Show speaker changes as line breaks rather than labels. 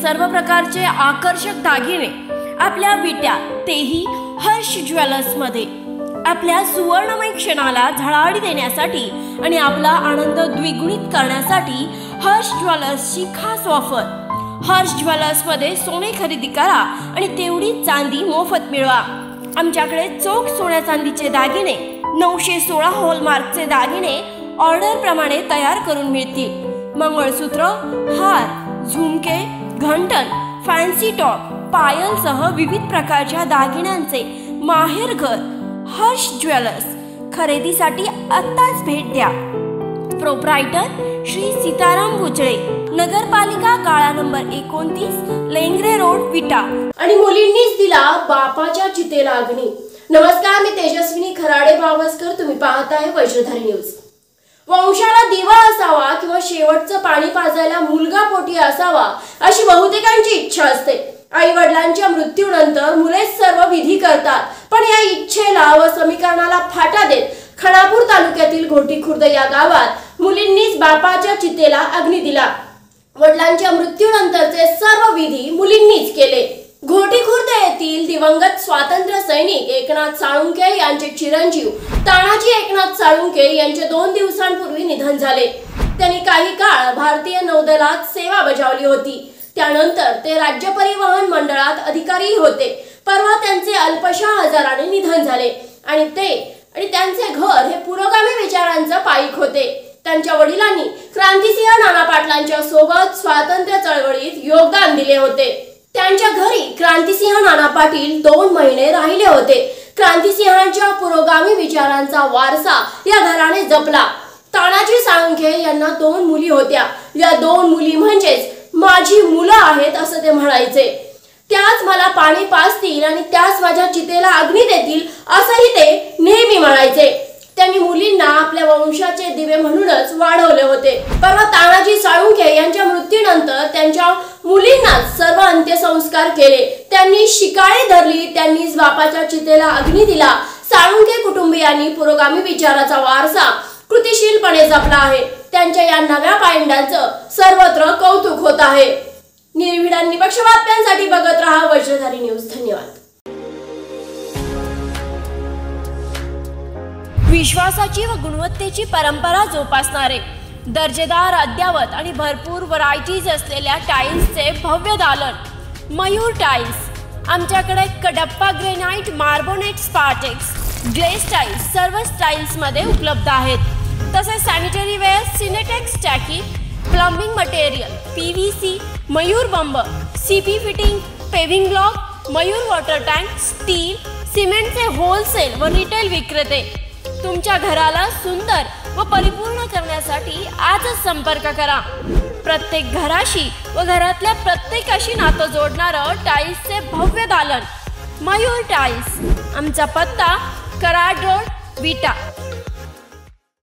सर्व प्रकारचे आकर्षक दागिने आपल्या विट्या, तेही हर्ष ज्वेलर्स मध्ये। आपल्या सुवर्णमय क्षणाला झळाळी देण्यासाठी आणि आपला आनंद द्विगुणित करण्यासाठी हर्ष ज्वेलर्सची खास ऑफर। हर्ष ज्वेलर्स मध्ये सोने खरेदी करा आणि तेवढी चांदी मोफत मिळवा। आमच्याकडे चोख सोन्या चांदीचे दागिने 916 हॉलमार्कचे दागिने ऑर्डर प्रमाणे तयार करून मिळतील। मंगळसूत्र, हार, झुमके, घंटन, फॅन्सी टॉप, पायलसह विविध प्रकारच्या दागिन्यांचे माहेरघर हर्ष ज्वेलर्स। खरेदीसाठी आत्ताच भेट द्या। प्रोप्रायटर श्री सीताराम बुचळे, नगरपालिका गाळा नंबर 29, लेंगरे रोड, विटा।
आणि मुलींनीच दिला बापाच्या चितेला अग्नी। नमस्कार, मी तेजस्विनी खराडे भावस्कर, तुम्ही पाहताय वज्रधारी न्यूज। वंशाला दिवा असावा किंवा शेवटचं पाणी पाजायला मुलगा पोटी असावा अशी बहुतेकांची इच्छा असते। आई वडिलांच्या मृत्यूनंतर मुलेच सर्व विधी करतात, पण या इच्छेला व समीकरणाला फाटा देत खानापूर तालुक्यातील घोटी खुर्द या गावात मुलींनीच बापाच्या चितेला अग्नी दिला। वडिलांच्या मृत्यूनंतरचे सर्व विधी मुलींनीच केले। घोटी खुर्द येथील दिवंगत स्वातंत्र्य सैनिक एकनाथ साळुंखे यांचे चिरंजीव तानाजी एकनाथ साळुंखे यांचे 2 दिवसांपूर्वी निधन झाले। त्यांनी काही काळ भारतीय नौदलात सेवा बजावली होती। त्यानंतर ते राज्य परिवहन मंडळात अधिकारी होते। परवा त्यांचे अल्पशा आजाराने निधन झाले आणि त्यांचे घर हे पुरोगामी विचारांचे पाईक होते। त्यांच्या वडिलांनी क्रांतिसिंह नाना पाटलांच्या सोबत स्वातंत्र्य चळवळीत योगदान दिले होते। त्यांच्या घरी क्रांतिसिंह नाना पाटील 2 महिने राहिले होते। क्रांतिसिंहांच्या पुरोगामी विचारांचा वारसा या घराने जपला। तानाजी साळुंखे यांना 2 मुली होत्या। या 2 मुली म्हणजेच माझी मुलं आहेत असं ते म्हणायचे। त्याच मला पाणी पाजतील आणि त्याच माझ्या चितेला अग्नी देतील असंही ते नेहमी म्हणायचे। त्यांनी मुलींना आपल्या वंशाचे दिवे म्हणूनच वाढवले होते। परवा तानाजी साळुंखे यांच्या मृत्यूनंतर त्यांच्या मुलींना सर्व अंत्यसंस्कार केले। त्यांनी शिकाळी धरली, त्यांनीच बापाच्या चितेला अग्नी दिला। साळुंखे कुटुंबियांनी पुरोगामी विचाराचा वारसा कृतिशीलपणे जपला आहे। त्यांच्या या नव्या पायंड्याचं सर्वत्र कौतुक होत आहे। निर्भीड आणि निष्पक्ष बातम्यांसाठी बघत रहा वज्रधारी न्यूज। धन्यवाद।
विश्वासाची व गुणवत्तेची परंपरा जोपासणारे, दर्जेदार, अद्यावत आणि भरपूर व्हरायटीज असलेल्या टाइल्सचे भव्य दालन मयूर टाइल्स। आमच्याकडे Kadappa granite, Marbonate, Spartex, glaze tiles सर्व स्टाईल्समध्ये उपलब्ध आहेत। तसेच सॅनिटरी वेअर, सिनेटेक्स टाकी, प्लंबिंग मटेरियल, PVC, मयूर बंब, CP fitting, paving block, Mayur water tank, steel, सिमेंटचे होलसेल व रिटेल विक्रेते। तुमच्या घराला सुंदर व परिपूर्ण करण्यासाठी आजच संपर्क करा। प्रत्येक घराशी व घरातल्या प्रत्येकाशी नातं जोडणारं टाइल्सचे भव्य दालन मयूर टाइल्स। आमचा पत्ता कराड रोड, विटा।